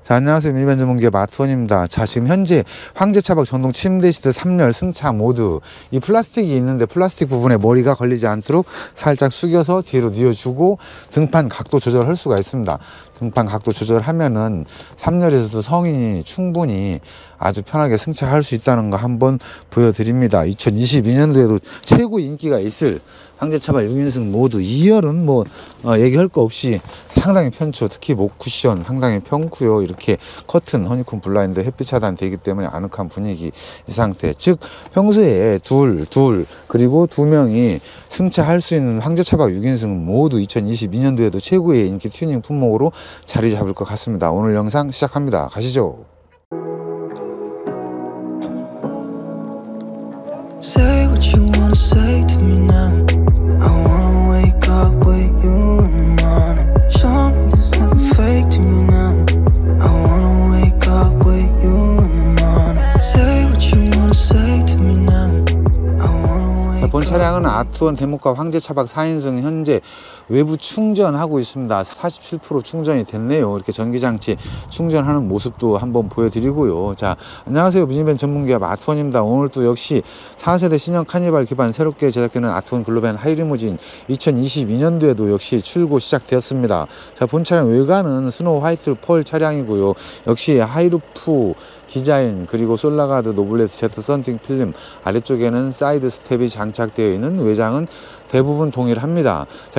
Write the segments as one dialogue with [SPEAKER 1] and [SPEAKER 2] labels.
[SPEAKER 1] 자, 안녕하세요. 미니밴 전문기업 아트원입니다. 자, 지금 현재 황제차박 전동 침대 시트 3열 승차 모드, 이 플라스틱이 있는데 플라스틱 부분에 머리가 걸리지 않도록 살짝 숙여서 뒤로 뉘어주고 등판 각도 조절할 수가 있습니다. 등판 각도 조절하면은 3열에서도 성인이 충분히 아주 편하게 승차할 수 있다는 거 한번 보여드립니다. 2022년도에도 최고 인기가 있을 황제차박 6인승 모드 2열은 얘기할 거 없이 상당히 편죠. 특히 목 쿠션 상당히 편고요. 이렇게 커튼, 허니콤 블라인드 햇빛 차단 되기 때문에 아늑한 분위기 이 상태. 즉 평소에 그리고 두 명이 승차할 수 있는 황제차박 6인승 모두 2022년도에도 최고의 인기 튜닝 품목으로 자리 잡을 것 같습니다. 오늘 영상 시작합니다. 가시죠. Say what you wanna say to me now. I wanna wake up with you in the morning. Show me there's nothing fake to me now. I wanna wake up with you in the morning. Say what you wanna say to me now. I wanna wake up. 본 차량은 아트원 대목과 황제차박 4인승 현재 외부 충전하고 있습니다. 47% 충전이 됐네요. 이렇게 전기장치 충전하는 모습도 한번 보여드리고요. 자, 안녕하세요. 미니밴 전문기업 아트원입니다. 오늘 또 역시 4세대 신형 카니발 기반 새롭게 제작되는 아트원 글로벤 하이리무진 2022년도에도 역시 출고 시작되었습니다. 자, 본 차량 외관은 스노우 화이트 펄 차량이고요. 역시 하이루프 디자인, 그리고 솔라가드 노블레스 제트 썬팅 필름, 아래쪽에는 사이드 스텝이 장착되어 있는 외장은 대부분 동일합니다. 자,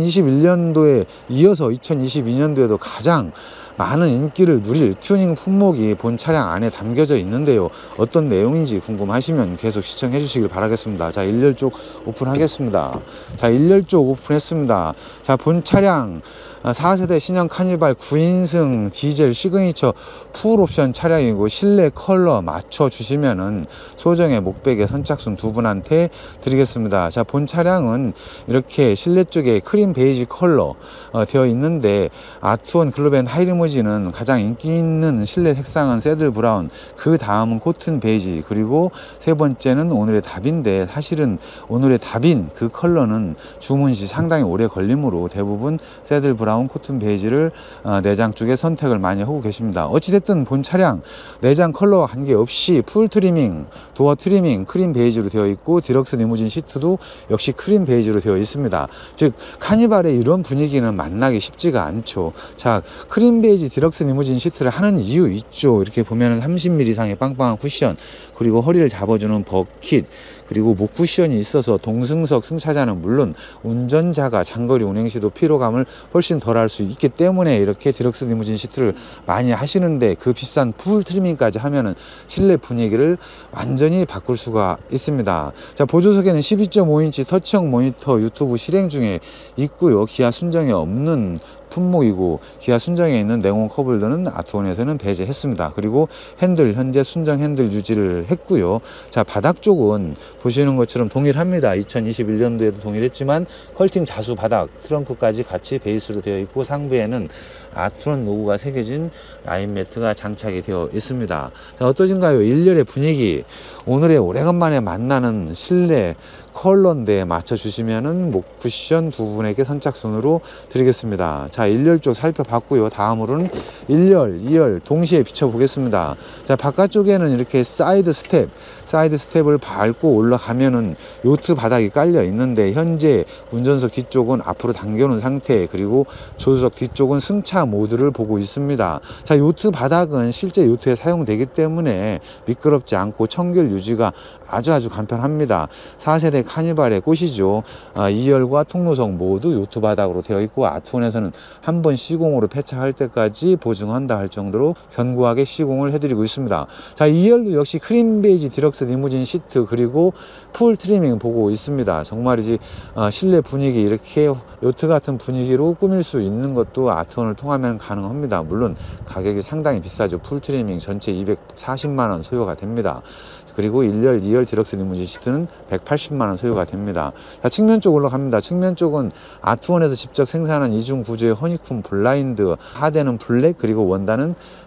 [SPEAKER 1] 2021년도에 이어서 2022년도에도 가장 많은 인기를 누릴 튜닝 품목이 본 차량 안에 담겨져 있는데요. 어떤 내용인지 궁금하시면 계속 시청해 주시길 바라겠습니다. 자, 1열 쪽 오픈하겠습니다. 자, 1열 쪽 오픈했습니다. 자, 본 차량 4세대 신형 카니발 9인승 디젤 시그니처 풀옵션 차량이고 실내 컬러 맞춰 주시면은 소정의 목베개 선착순 두 분한테 드리겠습니다. 자, 본 차량은 이렇게 실내 쪽에 크림 베이지 컬러 되어 있는데 아트원 글로벤 하이리무진은 가장 인기 있는 실내 색상은 새들 브라운, 그 다음은 코튼 베이지, 그리고 세 번째는 오늘의 답인데 사실은 오늘의 답인 그 컬러는 주문 시 상당히 오래 걸리므로 대부분 새들 브라운, 코튼 베이지를 내장 쪽에 선택을 많이 하고 계십니다. 어찌됐든 본 차량 내장 컬러와 관계없이 풀 트리밍, 도어 트리밍 크림 베이지로 되어 있고 디럭스 리무진 시트도 역시 크림 베이지로 되어 있습니다. 즉 카니발의 이런 분위기는 만나기 쉽지가 않죠. 자, 크림 베이지 디럭스 리무진 시트를 하는 이유 있죠. 이렇게 보면은 30mm 이상의 빵빵한 쿠션, 그리고 허리를 잡아주는 버킷, 그리고 목 쿠션이 있어서 동승석 승차자는 물론 운전자가 장거리 운행 시도 피로감을 훨씬 덜 할 수 있기 때문에 이렇게 디럭스 리무진 시트를 많이 하시는데, 그 비싼 풀 트리밍까지 하면은 실내 분위기를 완전히 바꿀 수가 있습니다. 자, 보조석에는 12.5인치 터치형 모니터 유튜브 실행 중에 있고요. 기아 순정에 없는 품목이고 기아 순정에 있는 냉온 컵홀더는 아트원에서는 배제했습니다. 그리고 핸들 현재 순정 핸들 유지를 했고요. 자, 바닥 쪽은 보시는 것처럼 동일합니다. 2021년도에도 동일했지만 컬팅 자수 바닥, 트렁크까지 같이 베이스로 되어 있고 상부에는 아트원 로고가 새겨진 라인 매트가 장착이 되어 있습니다. 자, 어떠신가요? 1열의 분위기, 오늘의 오래간만에 만나는 실내 컬러인데 맞춰주시면은 목 쿠션 두 분에게 선착순으로 드리겠습니다. 자, 1열 쪽 살펴봤고요. 다음으로는 1열, 2열 동시에 비춰보겠습니다. 자, 바깥쪽에는 이렇게 사이드 스텝을 밟고 올라가면은 요트 바닥이 깔려 있는데 현재 운전석 뒤쪽은 앞으로 당겨놓은 상태, 그리고 조수석 뒤쪽은 승차 모드를 보고 있습니다. 자, 요트 바닥은 실제 요트에 사용되기 때문에 미끄럽지 않고 청결 유지가 아주 간편합니다. 4세대 카니발의 꽃이죠. 2열과 통로석 모두 요트 바닥으로 되어 있고 아트원에서는 한번 시공으로 폐차할 때까지 보증한다 할 정도로 견고하게 시공을 해드리고 있습니다. 자, 2열도 역시 크림 베이지 디럭스 리무진 시트, 그리고 풀 트리밍 보고 있습니다. 정말이지 실내 분위기 이렇게 요트 같은 분위기로 꾸밀 수 있는 것도 아트원을 통하면 가능합니다. 물론 가격이 상당히 비싸죠. 풀 트리밍 전체 240만원 소요가 됩니다. 그리고 1열, 2열 디럭스 리무진 시트는 180만원 소요가 됩니다. 자, 측면 쪽 올라갑니다. 측면 쪽은 아트원에서 직접 생산한 이중 구조의 허니콤 블라인드, 하대는 블랙, 그리고 원단은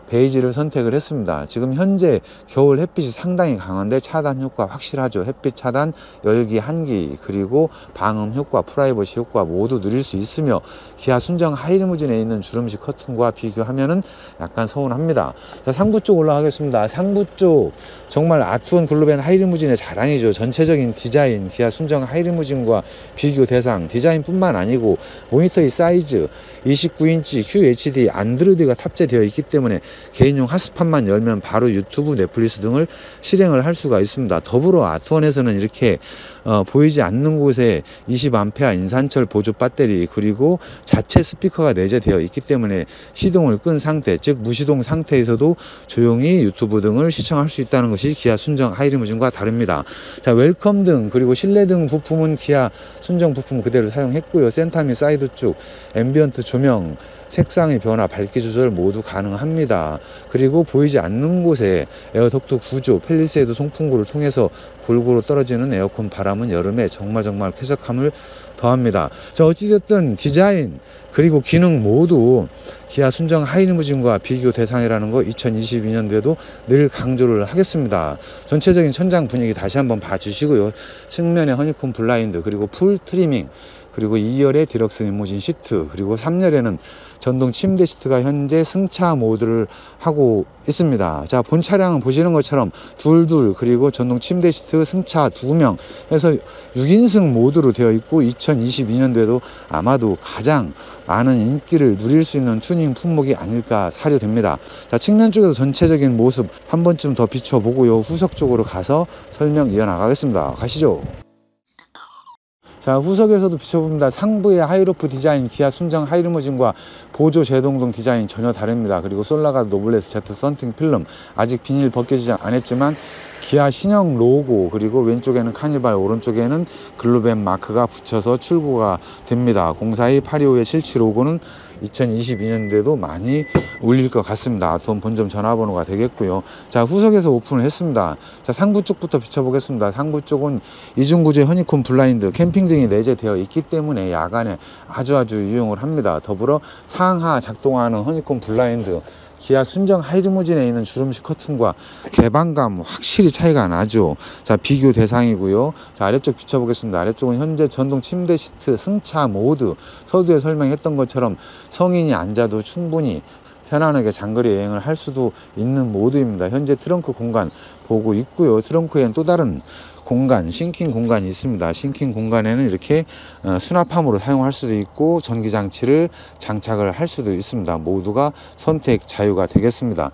[SPEAKER 2] 베이지를 선택을 했습니다. 지금 현재 겨울 햇빛이 상당히 강한데 차단 효과 확실하죠. 햇빛 차단, 열기 한기, 그리고 방음 효과, 프라이버시 효과 모두 누릴 수 있으며 기아 순정 하이리무진에 있는 주름식 커튼과 비교하면은 약간 서운합니다. 자, 상부 쪽 올라가겠습니다. 상부 쪽 정말 아트원 글로벤 하이리무진의 자랑이죠. 전체적인 디자인, 기아 순정 하이리무진과 비교 대상, 디자인뿐만 아니고 모니터의 사이즈, 29인치 QHD 안드로이드가 탑재되어 있기 때문에 개인용 핫스팟만 열면 바로 유튜브, 넷플릭스 등을 실행을 할 수가 있습니다. 더불어 아트원에서는 이렇게 보이지 않는 곳에 20A 인산철 보조 배터리, 그리고 자체 스피커가 내재되어 있기 때문에 시동을 끈 상태, 즉 무시동 상태에서도 조용히 유튜브 등을 시청할 수 있다는 것이 기아 순정 하이리무진과 다릅니다. 자, 웰컴 등 그리고 실내 등 부품은 기아 순정 부품 그대로 사용했고요. 센터 및 사이드 쪽 앰비언트 조명, 색상의 변화, 밝기 조절 모두 가능합니다. 그리고 보이지 않는 곳에 에어덕트 구조, 펠리세이드 송풍구를 통해서 골고루 떨어지는 에어컨 바람은 여름에 정말 쾌적함을 더합니다. 자, 어찌됐든 디자인 그리고 기능 모두 기아 순정 하이리무진과 비교 대상이라는 거 2022년도에도 늘 강조를 하겠습니다. 전체적인 천장 분위기 다시 한번 봐주시고요. 측면에 허니콤 블라인드, 그리고 풀 트리밍, 그리고 2열에 디럭스 리무진 시트, 그리고 3열에는 전동 침대 시트가 현재 승차 모드를 하고 있습니다. 자, 본 차량은 보시는 것처럼 둘, 그리고 전동 침대 시트 승차 2명 해서 6인승 모드로 되어 있고 2022년도에도 아마도 가장 많은 인기를 누릴 수 있는 튜닝 품목이 아닐까 사료됩니다. 자, 측면 쪽에서 전체적인 모습 한 번쯤 더 비춰보고요. 후석 쪽으로 가서 설명 이어나가겠습니다. 가시죠. 자, 후석에서도 비춰봅니다. 상부의 하이루프 디자인, 기아 순정 하이리무진과 보조 제동등 디자인 전혀 다릅니다. 그리고 솔라가드 노블레스 Z 썬팅 필름, 아직 비닐 벗겨지지 않았지만 기아 신형 로고, 그리고 왼쪽에는 카니발, 오른쪽에는 글로벤 마크가 붙여서 출고가 됩니다. 042-825-77 로고는 2022년도에도 많이 울릴 것 같습니다. 아트원 본점 전화번호가 되겠고요. 자, 후석에서 오픈을 했습니다. 자, 상부 쪽부터 비춰보겠습니다. 상부 쪽은 이중구조의 허니콤 블라인드, 캠핑 등이 내재되어 있기 때문에 야간에 아주 유용을 합니다. 더불어 상하 작동하는 허니콤 블라인드, 기아 순정 하이리무진에 있는 주름식 커튼과 개방감 확실히 차이가 나죠. 자, 비교 대상이고요. 자, 아래쪽 비춰보겠습니다. 아래쪽은 현재 전동 침대 시트 승차 모드, 서두에 설명했던 것처럼 성인이 앉아도 충분히 편안하게 장거리 여행을 할 수도 있는 모드입니다. 현재 트렁크 공간 보고 있고요. 트렁크에는 또 다른 공간, 싱킹 공간이 있습니다. 싱킹 공간에는 이렇게 수납함으로 사용할 수도 있고 전기장치를 장착을 할 수도 있습니다. 모두가 선택 자유가 되겠습니다.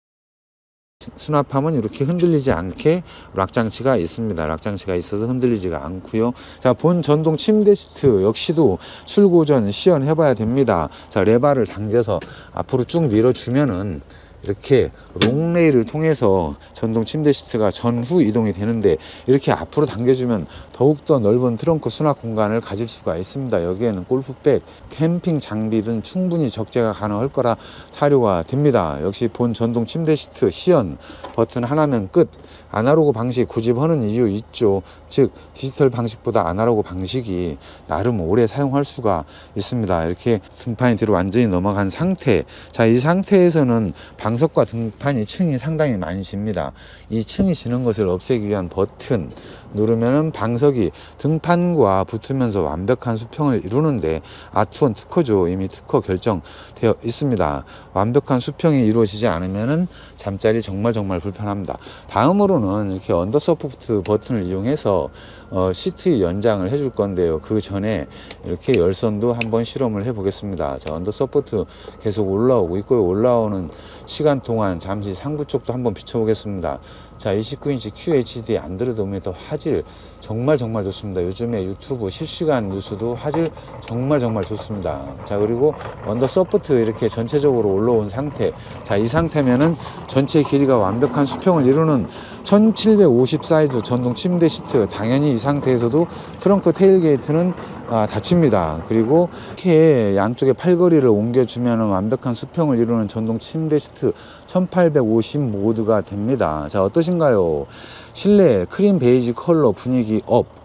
[SPEAKER 2] 수납함은 이렇게 흔들리지 않게 락장치가 있습니다. 락장치가 있어서 흔들리지가 않고요. 자, 본 전동 침대 시트 역시도 출고 전 시연해 봐야 됩니다. 자, 레바를 당겨서 앞으로 쭉 밀어주면은 이렇게 롱레일을 통해서 전동 침대 시트가 전후 이동이 되는데, 이렇게 앞으로 당겨주면 더욱더 넓은 트렁크 수납 공간을 가질 수가 있습니다. 여기에는 골프백, 캠핑 장비 등 충분히 적재가 가능할 거라 사료가 됩니다. 역시 본 전동 침대 시트 시연 버튼 하나면 끝. 아날로그 방식 고집하는 이유 있죠. 즉 디지털 방식보다 아날로그 방식이 나름 오래 사용할 수가 있습니다. 이렇게 등판이 뒤로 완전히 넘어간 상태. 자, 이 상태에서는 방석과 등판이 층이 상당히 많이 집니다. 이 층이 지는 것을 없애기 위한 버튼 누르면은 방석이 등판과 붙으면서 완벽한 수평을 이루는데, 아트원 특허죠. 이미 특허 결정되어 있습니다. 완벽한 수평이 이루어지지 않으면은 잠자리 정말 불편합니다. 다음으로는 이렇게 언더서포트 버튼을 이용해서 시트 연장을 해줄 건데요. 그 전에 이렇게 열선도 한번 실험을 해 보겠습니다. 자, 언더서포트 계속 올라오고 있고요. 올라오는 시간 동안 잠시 상부 쪽도 한번 비춰보겠습니다. 자, 29인치 QHD 안드로이드 모니터 화질 정말 좋습니다. 요즘에 유튜브 실시간 뉴스도 화질 정말 좋습니다. 자, 그리고 언더 서포트 이렇게 전체적으로 올라온 상태. 자, 이 상태면은 전체 길이가 완벽한 수평을 이루는 1750 사이즈 전동 침대 시트. 당연히 이 상태에서도 트렁크 테일게이트는 닫힙니다. 그리고 이렇게 양쪽에 팔걸이를 옮겨주면 완벽한 수평을 이루는 전동 침대 시트 1850 모드가 됩니다. 자, 어떠신가요? 실내 크림 베이지 컬러 분위기 업,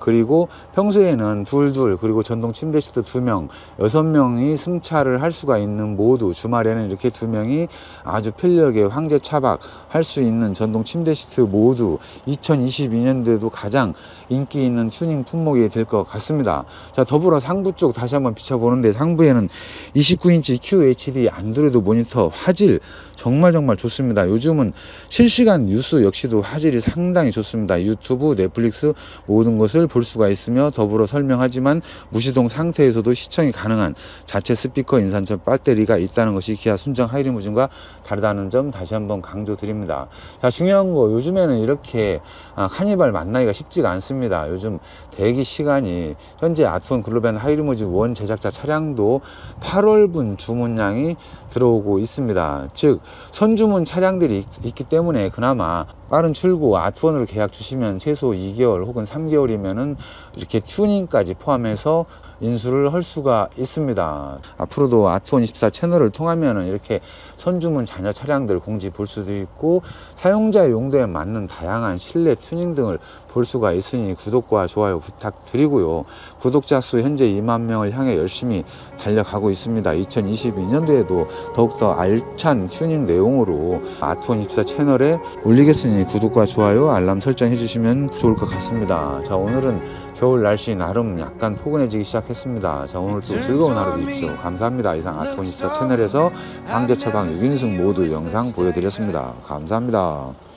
[SPEAKER 2] 그리고 평소에는 둘둘, 그리고 전동 침대 시트 2명, 6명이 승차를 할 수가 있는 모두, 주말에는 이렇게 2명이 아주 편리하게 황제 차박 할 수 있는 전동 침대 시트 모두 2022년도에도 가장 인기 있는 튜닝 품목이 될 것 같습니다. 자, 더불어 상부 쪽 다시 한번 비춰보는데, 상부에는 29인치 QHD 안드로이드 모니터, 화질 정말 좋습니다. 요즘은 실시간 뉴스 역시도 화질이 상당히 좋습니다. 유튜브, 넷플릭스 모든 것을 볼 수가 있으며, 더불어 설명하지만 무시동 상태에서도 시청이 가능한 자체 스피커 인산철 배터리가 있다는 것이 기아 순정 하이리무진과 다르다는 점 다시 한번 강조드립니다. 자, 중요한 거, 요즘에는 이렇게 카니발 만나기가 쉽지가 않습니다. 요즘 대기 시간이, 현재 아트원 글로벤 하이리무진 원 제작자 차량도 8월분 주문량이 들어오고 있습니다. 즉 선주문 차량들이 있기 때문에 그나마 빠른 출고, 아트원으로 계약 주시면 최소 2개월 혹은 3개월이면은 이렇게 튜닝까지 포함해서 인수를 할 수가 있습니다. 앞으로도 아트원 24 채널을 통하면은 이렇게 선주문 자녀 차량들 공지 볼 수도 있고, 사용자 용도에 맞는 다양한 실내 튜닝 등을 볼 수가 있으니 구독과 좋아요 부탁드리고요. 구독자 수 현재 2만 명을 향해 열심히 달려가고 있습니다. 2022년도에도 더욱더 알찬 튜닝 내용으로 아트원 24 채널에 올리겠으니 구독과 좋아요, 알람 설정해 주시면 좋을 것 같습니다. 자, 오늘은 겨울 날씨 나름 약간 포근해지기 시작했습니다. 자, 오늘도 즐거운 하루 되십시오. 감사합니다. 이상 아트원 24 채널에서 황제 처방 6인승 모두 영상 보여드렸습니다. 감사합니다.